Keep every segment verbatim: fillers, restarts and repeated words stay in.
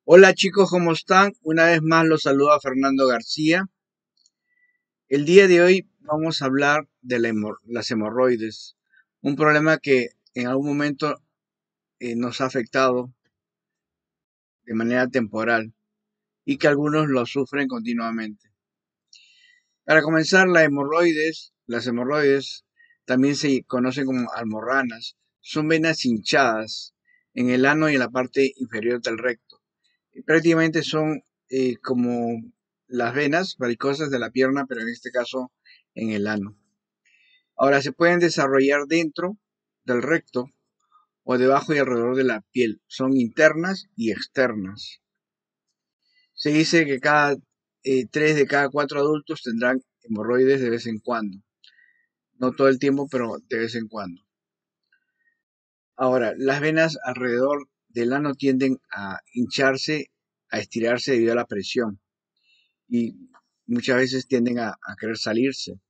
Hola chicos, ¿cómo están? Una vez más los saluda Fernando García. El día de hoy vamos a hablar de la hemor- las hemorroides, un problema que en algún momento eh, nos ha afectado de manera temporal y que algunos lo sufren continuamente. Para comenzar, la hemorroides, las hemorroides también se conocen como almorranas, son venas hinchadas en el ano y en la parte inferior del recto. Prácticamente son eh, como las venas varicosas de la pierna, pero en este caso en el ano. Ahora se pueden desarrollar dentro del recto o debajo y alrededor de la piel. Son internas y externas. Se dice que cada eh, tres de cada cuatro adultos tendrán hemorroides de vez en cuando. No todo el tiempo, pero de vez en cuando. Ahora, las venas alrededor del ano tienden a hincharse, a estirarse debido a la presión y muchas veces tienden a, a querer salirse.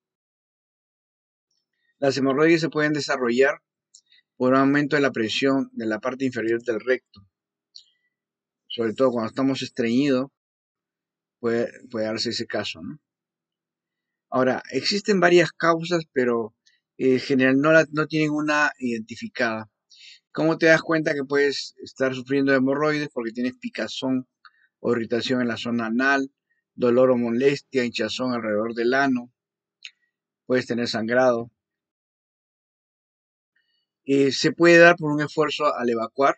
Las hemorroides se pueden desarrollar por un aumento de la presión de la parte inferior del recto, sobre todo cuando estamos estreñidos, puede, puede darse ese caso, ¿no? Ahora, existen varias causas, pero eh, en general no, la, no tienen una identificada. ¿Cómo te das cuenta que puedes estar sufriendo de hemorroides? Porque tienes picazón o irritación en la zona anal, dolor o molestia, hinchazón alrededor del ano, puedes tener sangrado. Eh, se puede dar por un esfuerzo al evacuar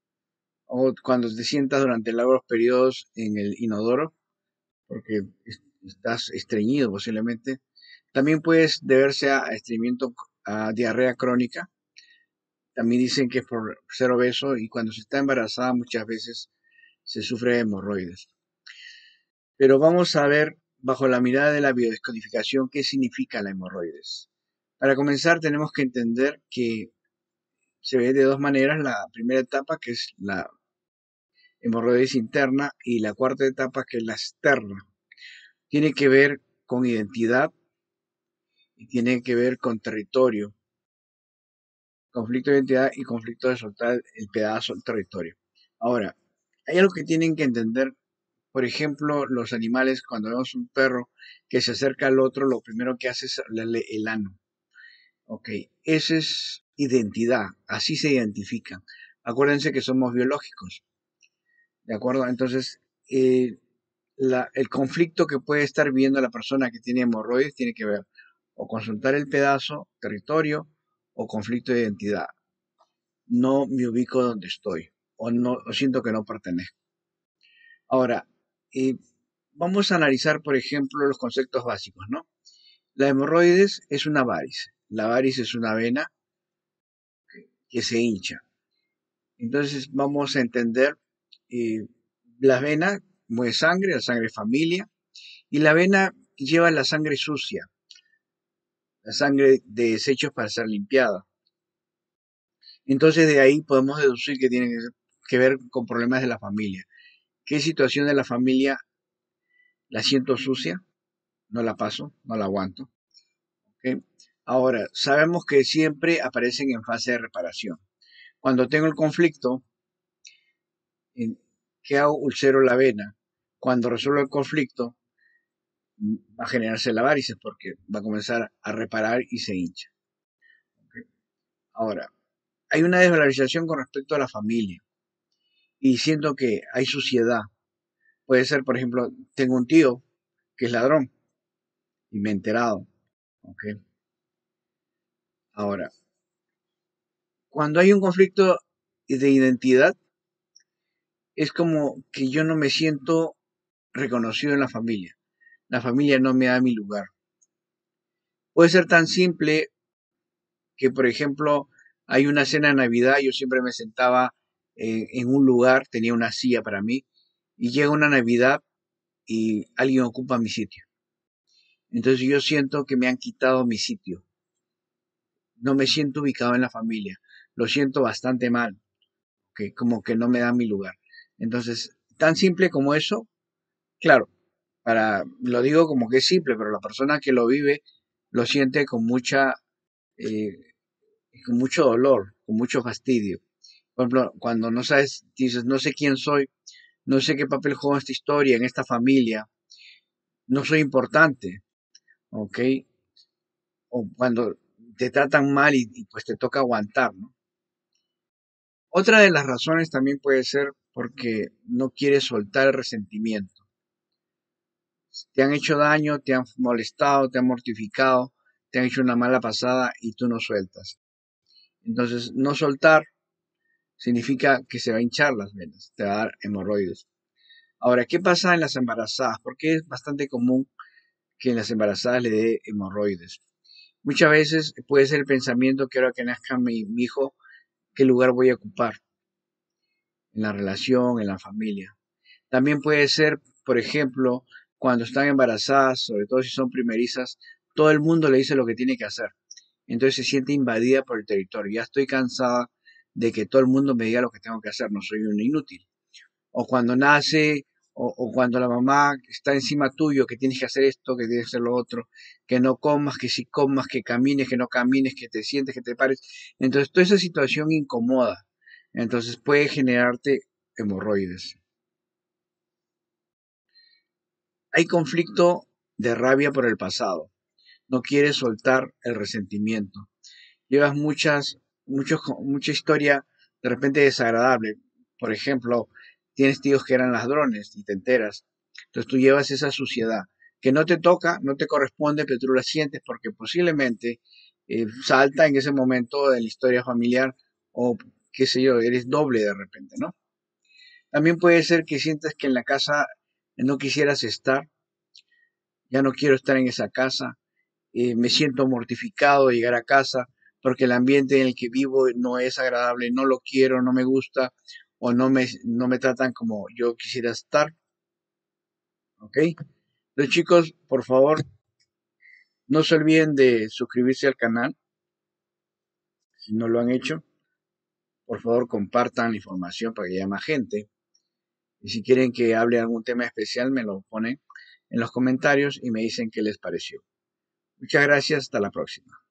o cuando te sientas durante largos periodos en el inodoro, porque estás estreñido posiblemente. También puede deberse a estreñimiento, a diarrea crónica. También dicen que es por ser obeso y cuando se está embarazada muchas veces se sufre de hemorroides. Pero vamos a ver bajo la mirada de la biodescodificación qué significa la hemorroides. Para comenzar tenemos que entender que se ve de dos maneras. La primera etapa, que es la hemorroides interna, y la cuarta etapa, que es la externa. Tiene que ver con identidad y tiene que ver con territorio. Conflicto de identidad y conflicto de soltar el pedazo del territorio. Ahora, hay algo que tienen que entender. Por ejemplo, los animales, cuando vemos un perro que se acerca al otro, lo primero que hace es hablarle el ano. Ok, esa es identidad, así se identifican. Acuérdense que somos biológicos. ¿De acuerdo? Entonces, eh, la, el conflicto que puede estar viviendo la persona que tiene hemorroides tiene que ver o con soltar el pedazo, territorio, o conflicto de identidad. No me ubico donde estoy, o, no, o siento que no pertenezco. Ahora, eh, vamos a analizar, por ejemplo, los conceptos básicos, ¿no? La hemorroides es una varice. La varice es una vena que, que se hincha. Entonces, vamos a entender eh, la vena mueve sangre, la sangre familia, y la vena lleva la sangre sucia, la sangre de desechos para ser limpiada. Entonces de ahí podemos deducir que tiene que ver con problemas de la familia. ¿Qué situación de la familia la siento sucia? No la paso, no la aguanto. ¿Okay? Ahora, sabemos que siempre aparecen en fase de reparación. Cuando tengo el conflicto, ¿qué hago? Ulcero la vena. Cuando resuelvo el conflicto, va a generarse la varices porque va a comenzar a reparar y se hincha. ¿Okay? Ahora, hay una desvalorización con respecto a la familia y siento que hay suciedad. Puede ser, por ejemplo, tengo un tío que es ladrón y me he enterado. ¿Okay? Ahora, cuando hay un conflicto de identidad, es como que yo no me siento reconocido en la familia. La familia no me da mi lugar. Puede ser tan simple que, por ejemplo, hay una cena de Navidad, yo siempre me sentaba eh, en un lugar, tenía una silla para mí, y llega una Navidad y alguien ocupa mi sitio. Entonces yo siento que me han quitado mi sitio. No me siento ubicado en la familia. Lo siento bastante mal, que como que no me da mi lugar. Entonces, tan simple como eso, claro, para, lo digo como que es simple, pero la persona que lo vive lo siente con mucha, eh, con mucho dolor, con mucho fastidio. Por ejemplo, cuando no sabes, dices, no sé quién soy, no sé qué papel juego en esta historia, en esta familia, no soy importante, ¿ok? O cuando te tratan mal y, y pues te toca aguantar, ¿no? Otra de las razones también puede ser porque no quieres soltar el resentimiento. Te han hecho daño, te han molestado, te han mortificado, te han hecho una mala pasada y tú no sueltas. Entonces, no soltar significa que se va a hinchar las venas, te va a dar hemorroides. Ahora, ¿qué pasa en las embarazadas? Porque es bastante común que en las embarazadas le dé hemorroides. Muchas veces puede ser el pensamiento que ahora que nazca mi, mi hijo, ¿qué lugar voy a ocupar en la relación, en la familia? También puede ser, por ejemplo, cuando están embarazadas, sobre todo si son primerizas, todo el mundo le dice lo que tiene que hacer. Entonces se siente invadida por el territorio. Ya estoy cansada de que todo el mundo me diga lo que tengo que hacer, no soy un inútil. O cuando nace, o, o cuando la mamá está encima tuyo, que tienes que hacer esto, que tienes que hacer lo otro, que no comas, que si comas, que camines, que no camines, que te sientes, que te pares. Entonces toda esa situación incomoda. Entonces puede generarte hemorroides. Hay conflicto de rabia por el pasado. No quieres soltar el resentimiento. Llevas muchas, muchos, mucha historia de repente desagradable. Por ejemplo, tienes tíos que eran ladrones y te enteras. Entonces tú llevas esa suciedad que no te toca, no te corresponde, pero tú la sientes porque posiblemente eh, salta en ese momento de la historia familiar o qué sé yo, eres doble de repente, ¿no? También puede ser que sientas que en la casa no quisieras estar, ya no quiero estar en esa casa, eh, me siento mortificado de llegar a casa porque el ambiente en el que vivo no es agradable, no lo quiero, no me gusta o no me, no me tratan como yo quisiera estar, ¿ok? Los chicos, por favor, no se olviden de suscribirse al canal si no lo han hecho. Por favor, compartan la información para que haya más gente. Y si quieren que hable de algún tema especial, me lo ponen en los comentarios y me dicen qué les pareció. Muchas gracias, hasta la próxima.